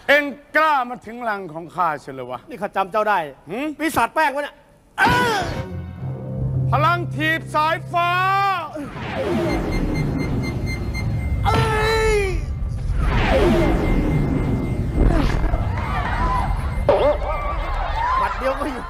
เอ็งกล้ามาถึงรังของข้าเฉลยวะนี่ข้าจำเจ้าได้ปีศาจแป้งวะเนี่ยพลังถีบสายฟ้าหมัดเดียวก็อยู่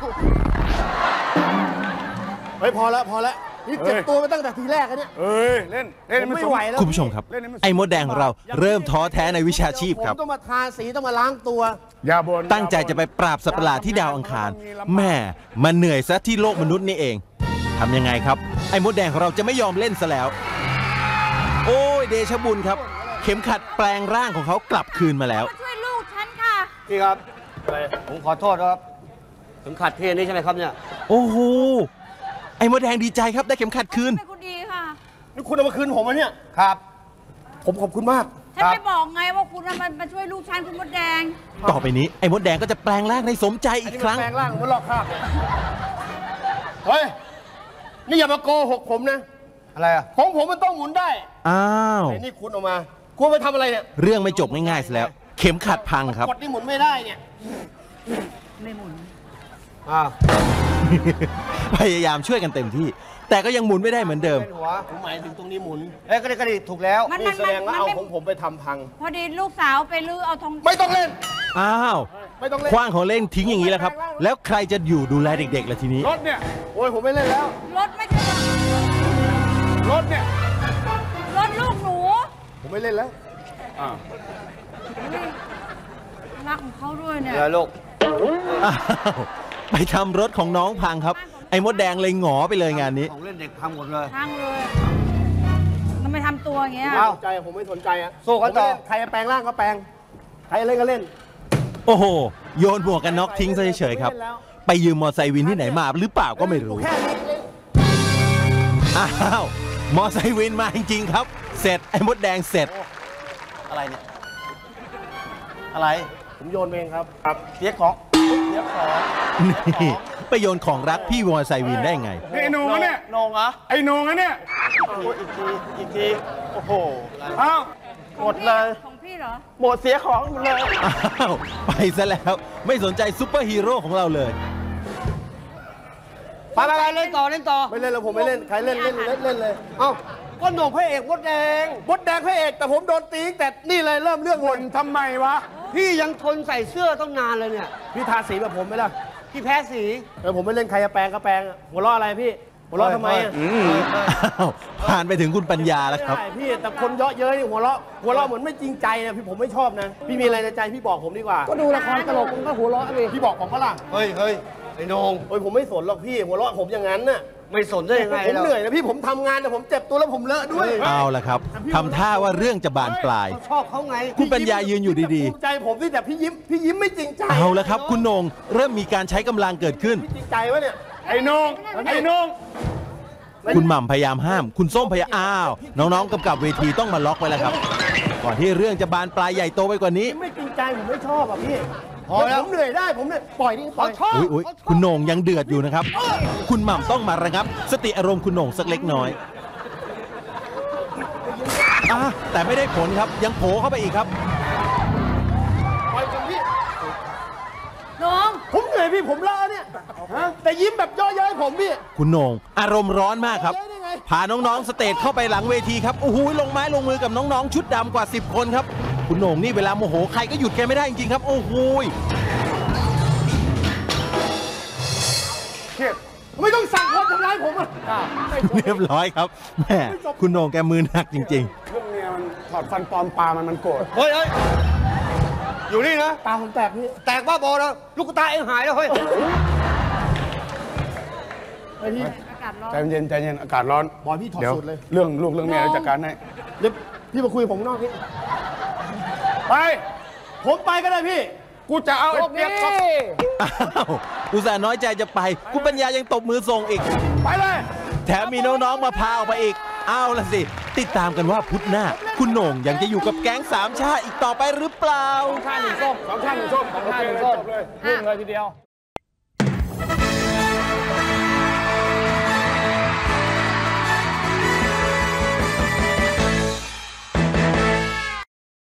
เฮ้ยพอแล้วนี่เจ็บตัวมาตั้งแต่ทีแรกแล้วเนี่ยเล่นไม่ไหวแล้วคุณผู้ชมครับไอ้มดแดงของเราเริ่มท้อแท้ในวิชาชีพครับผมต้องมาทาสีต้องมาล้างตัวอย่าบ่นตั้งใจจะไปปราบสัตว์ประหลาดที่ดาวอังคารแม่มันเหนื่อยซะที่โลกมนุษย์นี่เองทำยังไงครับไอ้มดแดงของเราจะไม่ยอมเล่นซะแล้วโอ้ยเดชบุญครับเข็มขัดแปลงร่างของเขากลับคืนมาแล้วช่วยลูกฉันค่ะพี่ครับผมขอโทษครับเข็มขัดพี่นี่ใช่ไหมครับเนี่ยโอ้โหไอ้มดแดงดีใจครับได้เข็มขัดคืนเป็นคนดีค่ะนี่คุณเอามาคืนผมวะเนี่ยครับผมขอบคุณมากฉันไม่บอกไงว่าคุณมาช่วยลูกฉันคุณมดแดงต่อไปนี้ไอ้มดแดงก็จะแปลงร่างในสมใจอีกครั้งแปลงร่างมันหลอกข้าเฮ้ยนี่อย่ามาโกหกผมนะอะไรอ่ะของผมมันต้องหมุนได้อ้าวไอ้นี่คุณออกมาคุณไปทำอะไรเนี่ยเรื่องไม่จบง่ายๆซะแล้วเข็มขัดพังครับกดนี่หมุนไม่ได้เนี่ยไม่หมุนพยายามช่วยกันเต็มที่แต่ก็ยังหมุนไม่ได้เหมือนเดิมผมหมายถึงตรงนี้หมุนก็ได้ถูกแล้วนี่แสดงว่าเอาของผมไปทำพังพอดีลูกสาวไปลื้อเอาทองไม่ต้องเล่นอ้าวไม่ต้องเล่นคว้างของเล่นทิ้งอย่างนี้แล้วครับแล้วใครจะอยู่ดูแลเด็กๆล่ะทีนี้รถเนี่ยโอ้ยผมไม่เล่นแล้วรถไม่ใช่รถเนี่ยรถลูกหนูผมไม่เล่นแล้วรักของเขาด้วยเนี่ยลูกไปทำรถของน้องพังครับไอ้มดแดงเลยหงอไปเลยงานนี้ของเล่นเด็กพังหมดเลยพังเลยทำไมทำตัวอย่างเงี้ยใจผมไม่สนใจอะโซ่กันต่อใครแปลงร่างก็แปลงใครเล่นก็เล่นโอ้โหโยนหมวกกันน็อกทิ้งเฉยๆครับไปยืมมอไซค์วินที่ไหนมาหรือเปล่าก็ไม่รู้อ้าวมอไซค์วินมาจริงๆครับเสร็จไอ้มดแดงเสร็จอะไรเนี่ยอะไรผมโยนเองครับเสียของนี่ไปโยนของรักพี่มอไซค์วินได้ไงไอ้หนูเนี่ยนงเหรอไอ้หนูเนี่ยอีกทีโอ้โหอ้าวหมดเลยของพี่เหรอหมดเสียของหมดเลยอ้าวไปซะแล้วไม่สนใจซุปเปอร์ฮีโร่ของเราเลยไปเล่นต่อไม่เล่นแล้วผมไม่เล่นใครเล่นเลยเอ้าก็หนุ่มพระเอกมดแดงพระเอกแต่ผมโดนตีแต่นี่เลยเริ่มเรื่องวนทำไมวะพี่ยังทนใส่เสื้อต้องนานเลยเนี่ยพี่ทาสีแบบผมไหมล่ะพี่แพ้สีผมไม่เล่นใครจะแปลงก็แปลงหัวเราะอะไรพี่หัวเราะทำไมผ่านไปถึงคุณปัญญาแล้วครับพี่แต่คนเยอะเย้ยหัวเราะเหมือนไม่จริงใจนะพี่ผมไม่ชอบนะพี่มีอะไรในใจพี่บอกผมดีกว่าก็ดูละครตลกมันก็หัวเราะเลยพี่บอกผมก็ล่ะเฮ้ยไอ้นงผมไม่สนหรอกพี่หัวเราะผมอย่างนั้นน่ะไม่สนได้ยังไงผมเหนื่อยนะพี่ผมทำงานแต่ผมเจ็บตัวแล้วผมเลอะด้วยเอาละครับทำท่าว่าเรื่องจะบานปลายชอบเขาไงคุณปัญญายืนอยู่ดีๆใจผมที่แต่พี่ยิ้มไม่จริงใจเอาละครับคุณนงเริ่มมีการใช้กำลังเกิดขึ้นจริงใจวะเนี่ยไอ้นงคุณหม่ำพยายามห้ามคุณส้มพยายามอ้าวน้องๆกำกับเวทีต้องมาล็อกไว้แล้วครับก่อนที่เรื่องจะบานปลายใหญ่โตไปกว่านี้ไม่จริงใจผมไม่ชอบอ่ะพี่ผมเหนื่อยได้ผมเนี่ยปล่อยนี่ปล่อยอุ๊ยคุณโหน่งยังเดือดอยู่นะครับคุณหม่ำต้องมาระงับสติอารมณ์คุณโหน่งสักเล็กน้อยแต่ไม่ได้ผลครับยังโผล่เข้าไปอีกครับปล่อยผมพี่น้องผมเหนื่อยพี่ผมล้าเนี่ยแต่ยิ้มแบบย่อเย้ยผมพี่คุณโหน่งอารมณ์ร้อนมากครับพาน้องๆสเตจเข้าไปหลังเวทีครับโอ้โหลงไม้ลงมือกับน้องๆชุดดำกว่า10 คนครับคุณโหน่งนี่เวลาโมโหใครก็หยุดแกไม่ได้จริงๆครับโอ้โหไม่ต้องสั่งคนทำร้ายผมอ่ะเรียบร้อยครับแม่คุณโหน่งแกมือหนักจริงๆเรื่องนี้มันถอดฟันปลอมปลามันโกรธเฮ้ยอยู่นี่นะตาผมแตกพี่แตกบ้าบอแล้วลูกตาเองหายแล้วเฮ้ยใจเย็นอากาศร้อนบอยพี่ถอดสุดเลยเรื่องลูกเรื่องเมียจัดการให้เดี๋ยวพี่มาคุยกับผมนอกพี่ไปผมไปก็ได้พี่กูจะเอาไอ้เปียกอุตส่าห์น้อยใจจะไปคุณปัญญายังตบมือส่งอีกไปเลยแถมมีน้องๆมาพาออกไปอีกเอาละสิติดตามกันว่าพุธหน้าคุณโหน่งยังจะอยู่กับแก๊ง3 ชาติอีกต่อไปหรือเปล่า 2 ชาติ 1 ส้ม2 ชาติ 1 ส้ม2 ชาติ 1 ส้มเลยเรื่องเลยทีเดียว